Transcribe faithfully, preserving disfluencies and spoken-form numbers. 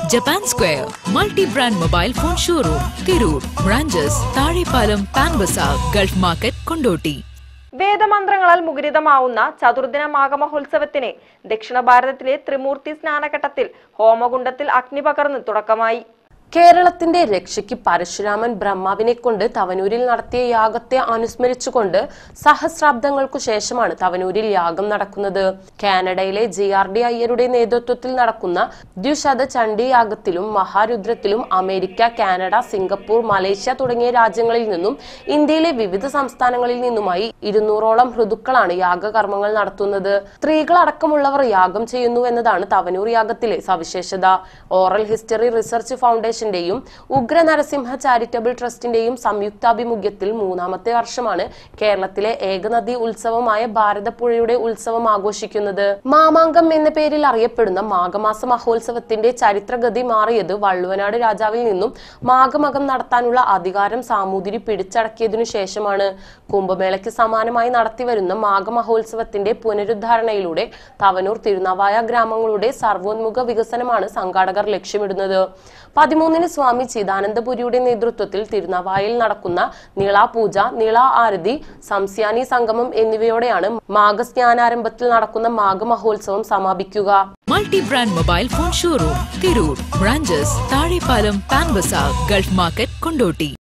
Japan Square, multi-brand mobile phone showroom, Tirur, Branches, Taripalam, Panbasa, Gulf Market, Kondoti. വേദമന്ത്രങ്ങളാൽ മുഖരിതമാവുന്ന ചതുർദിന മാഘമഹോത്സവത്തിന് ദക്ഷിണ ഭാരതത്തിലെ ത്രിമൂർത്തി സ്നാനഘട്ടത്തിൽ ഹോമകുണ്ഡത്തിൽ അഗ്നി പകർന്ന് തുടക്കമായി. കേരളത്തിന്റെ രക്ഷയ്ക്ക് പരശുരാമൻ ബ്രഹ്മാവിനെ കൊണ്ട് തവനൂരിൽ നടത്തിയ യാഗത്തെ അനുസ്മരിച്ചുകൊണ്ട് സഹസ്രാബ്ദങ്ങൾക്കു ശേഷമാണ് തവനൂരിൽ യാഗം നടക്കുന്നത്. കാനഡയിലെ ജി ആർ ഡി അയ്യരുടെ നേതൃത്വത്തിൽ നടക്കുന്ന ദ്വിശത ചണ്ഡി യാഗത്തിലും മഹാരുദ്രത്തിലും അമേരിക്ക, കാനഡ, സിംഗപ്പൂർ, മലേഷ്യ തുടങ്ങിയ രാജ്യങ്ങളിൽ നിന്നും ഇന്ത്യയിലെ വിവിധ സംസ്ഥാനങ്ങളിൽ നിന്നുമായി ഇരുന്നൂറോളം ഋതുക്കളാണ് യാഗകർമ്മങ്ങൾ നടത്തുന്നത്. സ്ത്രീകളടക്കമുള്ളവർ യാഗം ചെയ്യുന്നു എന്നതാണ് തവനൂർ യാഗത്തിലെ സവിശേഷത. ഓറൽ ഹിസ്റ്ററി റിസർച്ച് ഫൗണ്ടേഷൻ ഉഗ്ര നരസിംഹ ചാരിറ്റബിൾ ട്രസ്റ്റിന്റെയും സംയുക്താഭിമുഖ്യത്തിൽ മൂന്നാമത്തെ വർഷമാണ് കേരളത്തിലെ ഏകനദി ഉത്സവമായ ഭാരതപ്പുഴയുടെ ഉത്സവം ആഘോഷിക്കുന്നത്. മാമാങ്കം എന്ന പേരിൽ അറിയപ്പെടുന്ന മാഘമാസ മഹോത്സവത്തിന്റെ ചരിത്രഗതി മാറിയത് വള്ളുവനാട് രാജാവിൽ നിന്നും മാഘമകം നടത്താനുള്ള അധികാരം സാമൂതിരി പിടിച്ചടക്കിയതിനു ശേഷമാണ്. കുംഭമേളയ്ക്ക് സമാനമായി നടത്തിവരുന്ന മാഘമഹോത്സവത്തിന്റെ പുനരുദ്ധാരണയിലൂടെ തവനൂർ, തിരുനാവായ ഗ്രാമങ്ങളുടെ സർവോന്മുഖ വികസനമാണ് സംഘാടകർ ലക്ഷ്യമിടുന്നത്. പതിമൂന്നിന് സ്വാമി ചിദാനന്ദപുരിയുടെ നേതൃത്വത്തിൽ തിരുനാവായയിൽ നടക്കുന്ന നീളാപൂജ, നീള ആരതി, സംസ്യാനി സംഗമം എന്നിവയോടെയാണ് മാഘസ്നാനാരംഭത്തിൽ നടക്കുന്ന മാഘമഹോത്സവം സമാപിക്കുക. Multi brand mobile phone showroom, Tirur, branches, Thazhepalam, പാൻബസ, ഗൾഫ് മാർക്കറ്റ്, കൊണ്ടോട്ടി.